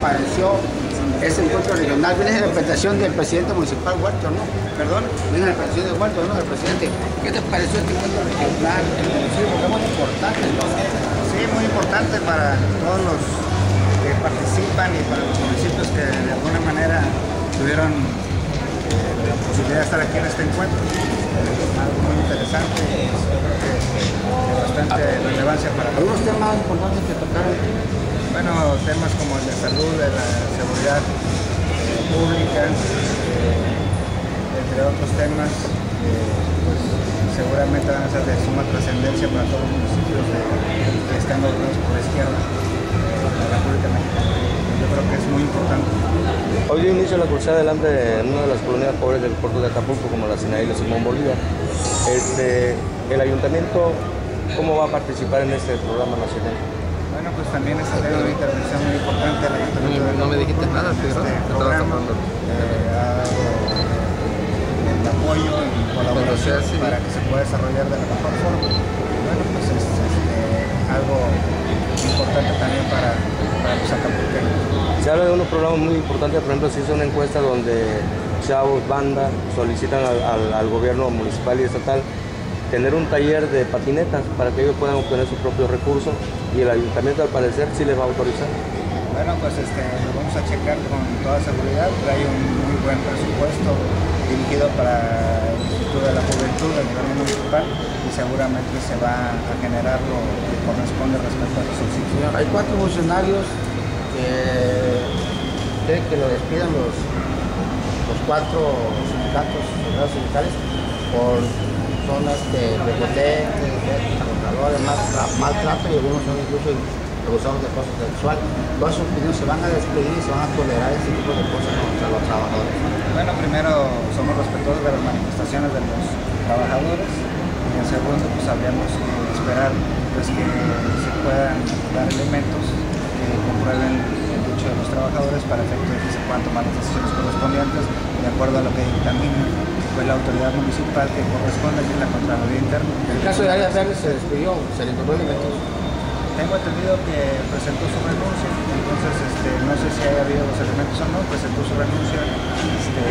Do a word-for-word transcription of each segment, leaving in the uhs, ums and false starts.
Pareció ese encuentro regional, viene la representación del presidente municipal Huerto, ¿no? Perdón, viene la representación de Huerto, ¿no? Del presidente. ¿Qué te pareció este encuentro regional? Sí, porque es muy importante, ¿no? Sí, muy importante para todos los que participan y para los municipios que de alguna manera tuvieron eh, la posibilidad de estar aquí en este encuentro. Es algo muy interesante y de bastante relevancia para todos. ¿Algunos temas importantes que tocaron? Bueno, temas como el de salud, de la seguridad eh, pública, eh, entre otros temas, eh, pues seguramente van a ser de suma trascendencia para todos los municipios de, que están gobernados por la izquierda de la República Mexicana. Yo creo que es muy importante. Hoy dio inicio la cruzada del hambre en una de las colonias pobres del puerto de Acapulco, como la Sinaí y la Simón Bolívar. Este, el ayuntamiento, ¿cómo va a participar en este programa nacional? Bueno, pues también es una intervención muy importante del ayuntamiento. No, no me dijiste nada, pero este programa, eh, ha dado el apoyo y colaboración sí, para que se pueda desarrollar de la mejor forma. Bueno, pues es este, algo importante también para, para los acapulqueños. Se habla de unos programas muy importantes, por ejemplo, se hizo una encuesta donde chavos, banda, solicitan al, al, al gobierno municipal y estatal tener un taller de patinetas para que ellos puedan obtener sus propios recursos, y el ayuntamiento al parecer sí les va a autorizar. Bueno, pues este, lo vamos a checar con toda seguridad. Hay un muy buen presupuesto dirigido para el Instituto de la Juventud a nivel municipal y seguramente se va a generar lo que corresponde respecto a los subsidios. Hay cuatro funcionarios que quieren que lo despidan los, los cuatro sindicatos, los sindicales, por zonas de prepotentes, de trabajadores, maltrato, y algunos son incluso abusados de acoso sexual. Todas sus opiniones se van a despedir y se van a tolerar ese tipo de cosas contra los trabajadores. Bueno, primero somos respetuosos de las manifestaciones de los trabajadores, y en segundo pues habríamos que esperar pues, que se puedan dar elementos que comprueben el dicho de los trabajadores para efecto de que se puedan tomar las decisiones correspondientes de acuerdo a lo que dictamina pues, la autoridad municipal que corresponde, que es la Contraloría Interna. En el caso de Arias Verdes se despidió, se le incorporó elementos. Tengo entendido que presentó su renuncia, entonces este, no sé si haya habido los elementos o no, presentó su renuncia, este,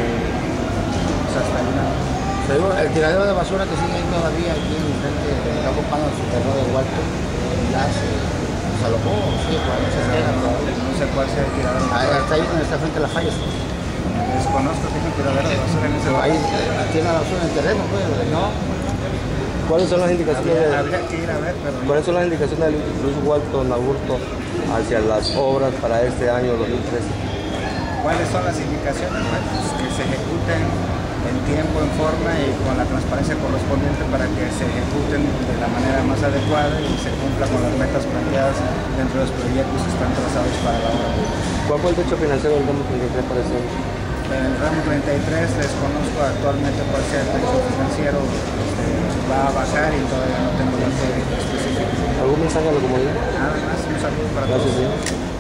pues hasta ahí nada. El tiradero de basura que sigue ahí todavía aquí en frente del campo Pano del Supermercado de Huerto, ya se desalojó, sí, pues no se queda, no, no sé cuál sea el tiradero. Ah, está ahí donde está frente a las fallas. Desconozco que tiene tiradero de basura en ese lugar. Ahí tiene la basura en el terreno, pues, no. ¿Cuáles son las indicaciones habría, de, habría que ir a ver, pero ¿cuáles son las indicaciones de Luis Walton Aburto hacia las obras para este año dos mil trece? ¿Cuáles son las indicaciones? Bueno, pues que se ejecuten en tiempo, en forma y con la transparencia correspondiente para que se ejecuten de la manera más adecuada y se cumpla con las metas planteadas dentro de los proyectos que están trazados para la obra. ¿Cuál fue el techo financiero del ramo treinta y tres para ese año? En el ramo treinta y tres desconozco actualmente cuál sea el techo financiero, este, va a bajar y todavía no tengo datos específicos. ¿Algún mensaje a la comunidad? Nada más, un saludo para Gracias, todos. Señor.